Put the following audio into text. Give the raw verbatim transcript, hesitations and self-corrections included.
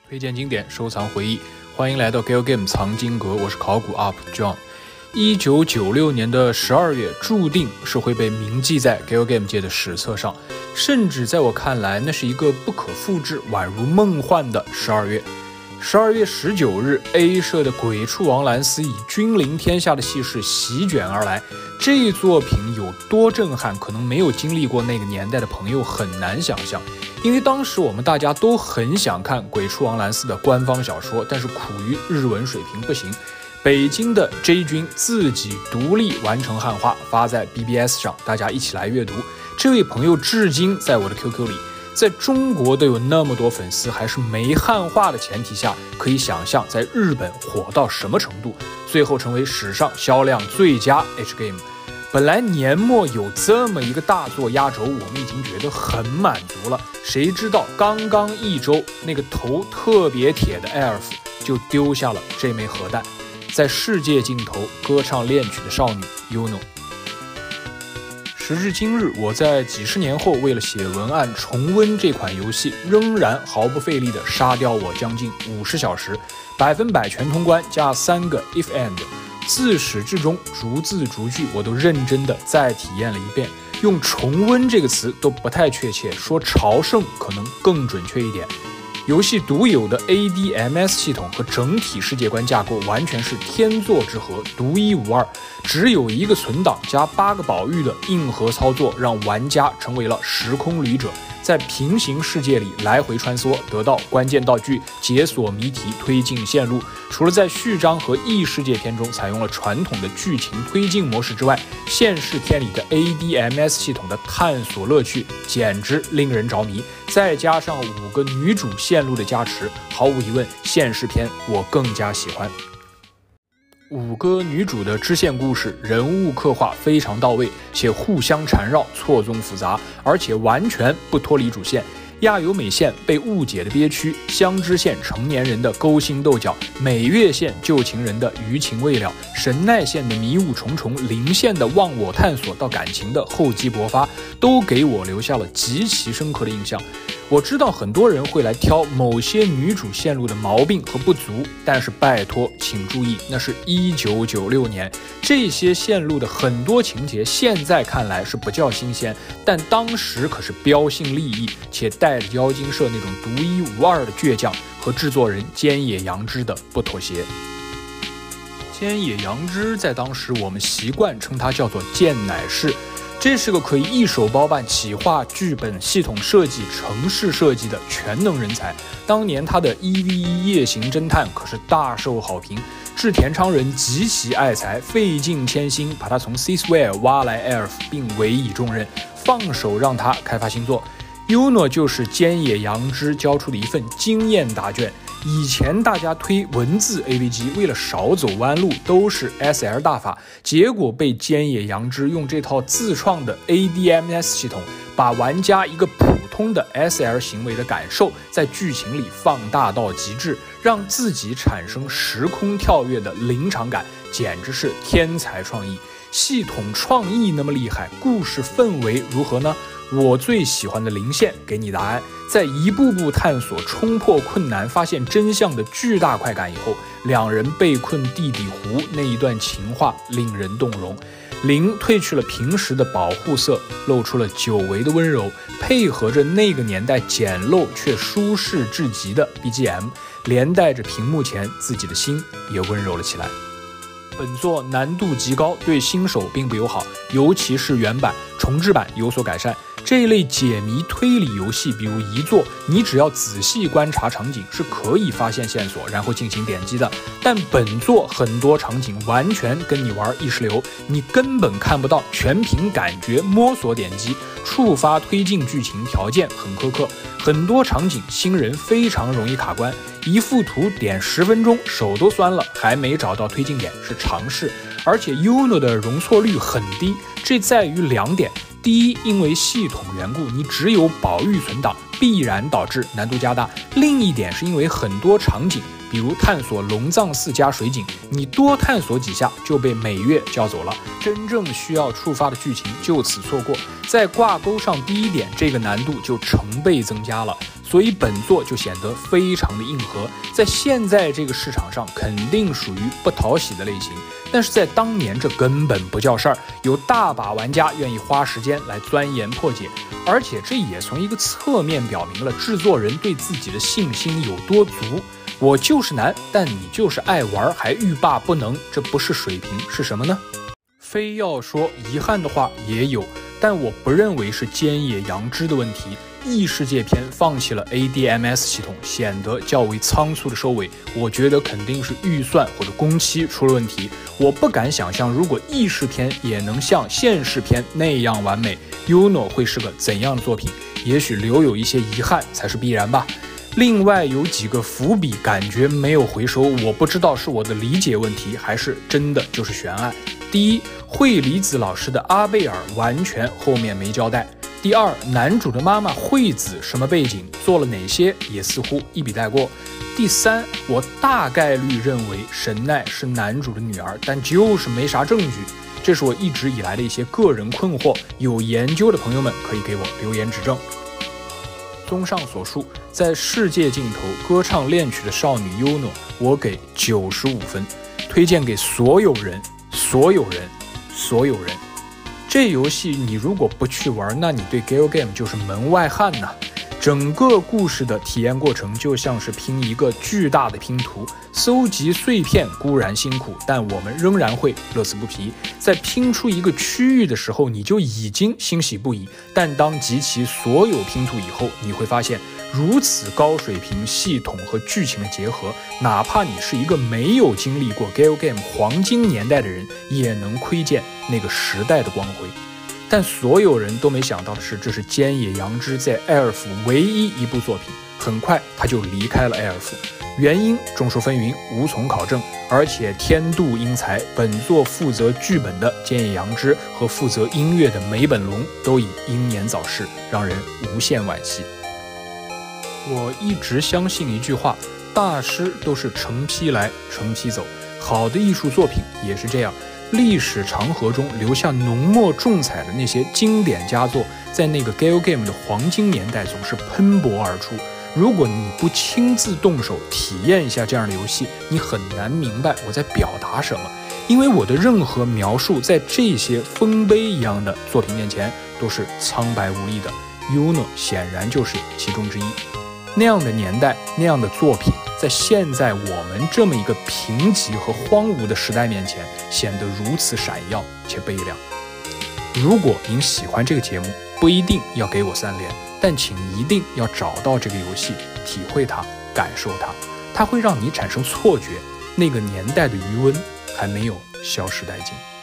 推荐经典，收藏回忆，欢迎来到 Galgame 藏经阁，我是考古 U P John。一九九六年的十二月，注定是会被铭记在 Galgame 界的史册上，甚至在我看来，那是一个不可复制、宛如梦幻的十二月。十二月十九日 ，A 社的鬼畜王兰斯以君临天下的气势席卷而来，这作品有多震撼，可能没有经历过那个年代的朋友很难想象。因为当时我们大家都很想看鬼畜王兰斯的官方小说，但是苦于日文水平不行。北京的 J 君自己独立完成汉化，发在 B B S 上，大家一起来阅读。这位朋友至今在我的 Q Q 里，在中国都有那么多粉丝，还是没汉化的前提下，可以想象在日本火到什么程度，最后成为史上销量最佳 H game。本来年末有这么一个大作压轴，我们已经觉得很满足了，谁知道刚刚一周，那个头特别铁的 Elf 就丢下了这枚核弹，在世界尽头歌唱恋曲的少女 Yuno。 时至今日，我在几十年后为了写文案重温这款游戏，仍然毫不费力地杀掉我将近五十小时，百分百全通关加三个 if and，自始至终逐字逐句我都认真的再体验了一遍，用重温这个词都不太确切，说朝圣可能更准确一点。游戏独有的 A D M S 系统和整体世界观架构完全是天作之合，独一无二。只有一个存档加八个宝玉的硬核操作，让玩家成为了时空旅者，在平行世界里来回穿梭，得到关键道具，解锁谜题，推进线路。除了在序章和异世界篇中采用了传统的剧情推进模式之外，现世篇里的 A D M S 系统的探索乐趣简直令人着迷。再加上五个女主线路的加持，毫无疑问，现世篇我更加喜欢。五个女主的支线故事，人物刻画非常到位，且互相缠绕，错综复杂，而且完全不脱离主线。亚由美线被误解的憋屈，香知线成年人的勾心斗角，美月线旧情人的余情未了，神奈线的迷雾重重，灵线的忘我探索到感情的厚积薄发，都给我留下了极其深刻的印象。我知道很多人会来挑某些女主线路的毛病和不足，但是拜托请注意，那是一九九六年，这些线路的很多情节现在看来是不叫新鲜，但当时可是标新立异，且带着妖精社那种独一无二的倔强和制作人菅野洋之的不妥协。菅野洋之在当时我们习惯称他叫做菅乃士，这是个可以一手包办企划、剧本、系统设计、城市设计的全能人才。当年他的 一 v 一 夜行侦探可是大受好评，志田昌人极其爱才，费尽千辛把他从 Ceaseware 挖来 Elf， 并委以重任，放手让他开发新作。Yuno 就是菅野洋之交出的一份经验答卷。以前大家推文字 A V G， 为了少走弯路都是 S L 大法，结果被菅野洋之用这套自创的 A D M S 系统，把玩家一个普通的 S L 行为的感受在剧情里放大到极致，让自己产生时空跳跃的临场感，简直是天才创意。系统创意那么厉害，故事氛围如何呢？我最喜欢的零线给你答案，在一步步探索、冲破困难、发现真相的巨大快感以后，两人被困地底湖那一段情话令人动容。零褪去了平时的保护色，露出了久违的温柔，配合着那个年代简陋却舒适至极的 B G M， 连带着屏幕前自己的心也温柔了起来。本作难度极高，对新手并不友好，尤其是原版，重制版有所改善。这一类解谜推理游戏，比如遗作，你只要仔细观察场景是可以发现线索，然后进行点击的。但本作很多场景完全跟你玩意识流，你根本看不到，全凭感觉摸索点击，触发推进剧情条件很苛刻，很多场景新人非常容易卡关，一幅图点十分钟手都酸了，还没找到推进点是常事。而且 Yuno 的容错率很低，这在于两点。第一，因为系统缘故，你只有宝玉存档，必然导致难度加大。另一点是因为很多场景，比如探索龙藏寺加水井，你多探索几下就被美月叫走了，真正需要触发的剧情就此错过。在挂钩上第一点，这个难度就成倍增加了。 所以本作就显得非常的硬核，在现在这个市场上肯定属于不讨喜的类型，但是在当年这根本不叫事儿，有大把玩家愿意花时间来钻研破解，而且这也从一个侧面表明了制作人对自己的信心有多足。我就是难，但你就是爱玩，还欲罢不能，这不是水平是什么呢？非要说遗憾的话也有，但我不认为是菅野洋之的问题。异世界篇放弃了 A D M S 系统，显得较为仓促的收尾，我觉得肯定是预算或者工期出了问题。我不敢想象，如果异世篇也能像现世篇那样完美 ，Yuno 会是个怎样的作品？也许留有一些遗憾才是必然吧。另外有几个伏笔感觉没有回收，我不知道是我的理解问题，还是真的就是悬案。第一，惠梨子老师的阿贝尔完全后面没交代。第二，男主的妈妈惠子什么背景，做了哪些，也似乎一笔带过。第三，我大概率认为神奈是男主的女儿，但就是没啥证据，这是我一直以来的一些个人困惑，有研究的朋友们可以给我留言指正。综上所述，在世界尽头歌唱恋曲的少女 Yuno， 我给九十五分，推荐给所有人，所有人，所有人。这游戏你如果不去玩，那你对 Galgame 就是门外汉呐。整个故事的体验过程就像是拼一个巨大的拼图，搜集碎片固然辛苦，但我们仍然会乐此不疲。在拼出一个区域的时候，你就已经欣喜不已，但当集齐所有拼图以后，你会发现如此高水平系统和剧情的结合，哪怕你是一个没有经历过 Galgame 黄金年代的人，也能窥见那个时代的光辉。但所有人都没想到的是，这是菅野洋之在艾尔夫唯一一部作品，很快他就离开了艾尔夫，原因众说纷纭，无从考证。而且天妒英才，本作负责剧本的菅野洋之和负责音乐的梅本龙都已英年早逝，让人无限惋惜。我一直相信一句话，大师都是成批来成批走，好的艺术作品也是这样。历史长河中留下浓墨重彩的那些经典佳作，在那个 Galgame 的黄金年代总是喷薄而出。如果你不亲自动手体验一下这样的游戏，你很难明白我在表达什么。因为我的任何描述在这些丰碑一样的作品面前都是苍白无力的， Yuno 显然就是其中之一。那样的年代，那样的作品，在现在我们这么一个贫瘠和荒芜的时代面前，显得如此闪耀且悲凉。如果您喜欢这个节目，不一定要给我三连，但请一定要找到这个游戏，体会它，感受它，它会让你产生错觉，那个年代的余温还没有消失殆尽。